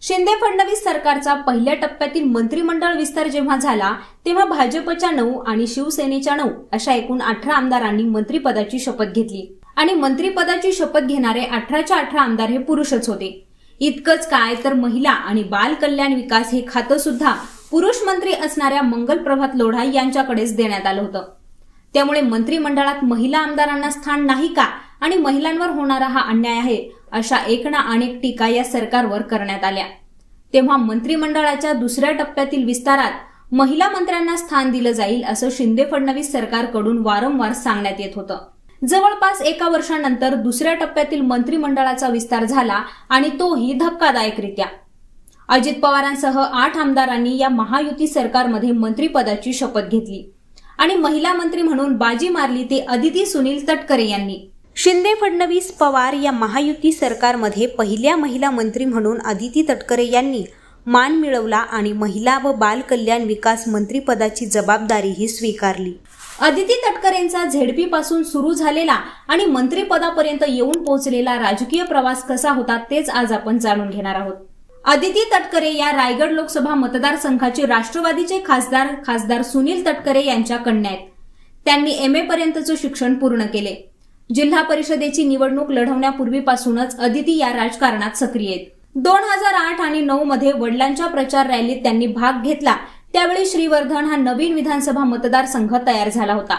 शिंदे फडणवीस सरकारचा पहिल्या टप्प्यातील मंत्रिमंडळ विस्तार जेव्हा झाला तेव्हा भाजपच्या 9 आणि शिवसेनेच्या 9 अशा एकूण 18 आमदारांनी मंत्रिपदाची शपथ घेतली आणि मंत्रिपदाची शपथ घेणारे 18च्या 18 आमदार हे पुरुषच होते। इतकंच काय तर महिला आणि बाल कल्याण विकास हे खातं सुद्धा पुरुष मंत्री असणाऱ्या मंगलप्रभात लोढा यांच्याकडेच देण्यात आलं होतं। त्यामुळे मंत्रिमंडळात महिला आमदारांना स्थान नाही का आणि महिलांवर होणारा हा अन्याय आहे अशा एक ना अनेक टीका या सरकारवर करण्यात आल्या। तेव्हा मंत्रिमंडळाच्या दुसऱ्या टप्प्यातील विस्तारात महिला मंत्र्यांना स्थान दिलं जाईल असं शिंदे फडणवीस सरकारकडून वारंवार सांगण्यात येत होतं। जवळपास 1 वर्षानंतर दुसऱ्या टप्प्यातील मंत्रिमंडळाचा विस्तार झाला आणि तोही धक्कादायकरित्या। अजित पवारांसह 8 आमदारांनी या महायुती सरकारमध्ये मंत्रिपदाची शपथ घेतली आणि महिला मंत्री म्हणून बाजी मारली ते अदिती सुनील तटकरे यांनी। शिंदे फडणवीस पवार या महायुती सरकारमध्ये पहिल्या महिला मंत्री म्हणून अदिती तटकरे यांनी मान मिळवला आणि महिला व बाल कल्याण विकास मंत्रिपदाची जबाबदारीही स्वीकारली। अदिती तटकरेंचा झेडपी पासून सुरू झालेला आणि मंत्रिपदापर्यंत येऊन पोहोचलेला राजकीय प्रवास कसा होता तेच आज आपण जाणून घेणार आहोत। अदिती तटकरे या रायगड लोकसभा मतदारसंघाचे राष्ट्रवादीचे खासदार सुनील तटकरे यांच्या कन्या आहेत। त्यांनी MA पर्यंतचं शिक्षण पूर्ण केले। जिल्हा परिषदेची निवडणूक लढवण्यापूर्वीपासूनच अदिती या राजकारणात सक्रिय आहेत। 2008 आणि 9 मध्ये वडिलांच्या प्रचार रॅलीत त्यांनी भाग घेतला, त्यावेळी श्रीवर्धन हा नवीन विधानसभा मतदारसंघ तयार झाला होता।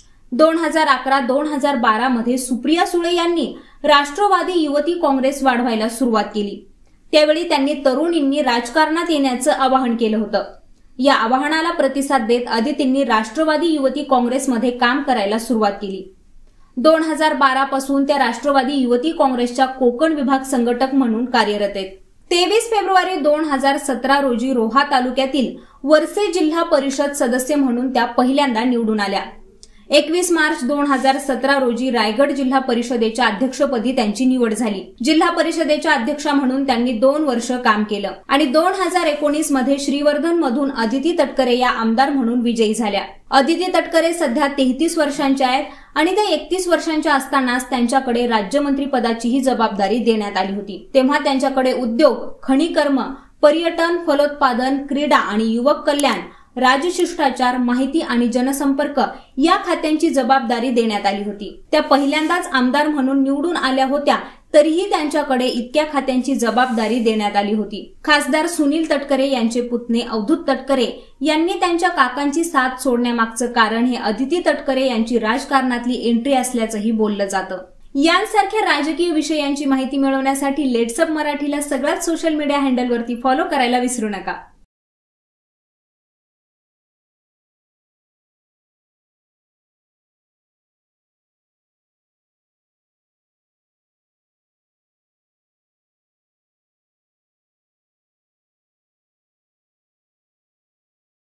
2011-2012 मध्ये सुप्रिया सुळे यांनी राष्ट्रवादी युवती काँग्रेस वाढवायला सुरुवात केली। त्यावेळी त्यांनी तरुणींनी राजकारणात येण्याचं आवाहन केलं होतं। या आवाहनाला प्रतिसाद देत अदितींनी राष्ट्रवादी युवती काँग्रेसमध्ये काम करायला सुरुवात केली। 2012 पासून त्या राष्ट्रवादी युवती काँग्रेसच्या कोकण विभाग संघटक म्हणून कार्यरत आहेत। 23 फेब्रुवारी 2017 रोजी रोहा तालुक्यातील वरसे जिल्हा परिषद सदस्य म्हणून त्या पहिल्यांदा निवडून आल्या। 21 मार्च 2017 रोजी रायगड जिल्हा परिषदेच्या अध्यक्षपदी त्यांची निवड झाली। जिल्हा परिषदेच्या अध्यक्षा म्हणून त्यांनी 2 वर्ष काम केलं आणि 2019 मध्ये श्रीवर्धन मधून अदिती तटकरे या आमदार म्हणून विजयी झाल्या। अदिती तटकरे सध्या 33 वर्षांच्या आहेत आणि त्या 31 वर्षांच्या असतानाच त्यांच्याकडे राज्यमंत्री पदाचीही जबाबदारी देण्यात आली होती। तेव्हा त्यांच्याकडे उद्योग, खनिकर्म, पर्यटन, फलोत्पादन, क्रीडा आणि युवक कल्याण, राजशिष्टाचार, माहिती आणि जनसंपर्क या खात्यांची जबाबदारी देण्यात आली होती। त्या पहिल्यांदाच आमदार म्हणून निवडून आल्या होत्या, तरीही त्यांच्याकडे इतक्या खात्यांची जबाबदारी देण्यात आली होती। खासदार सुनील तटकरे यांचे पुतणे अवधूत तटकरे यांनी त्यांच्या काकांची साथ सोडण्यामागचं कारण हे अदिती तटकरे यांची राजकारणातली एंट्री असल्याचंही बोललं जातं। यांसारख्या राजकीय विषयांची माहिती मिळवण्यासाठी लेट्सअप मराठीला सगळ्याच सोशल मीडिया हँडलवरती फॉलो करायला विसरू नका।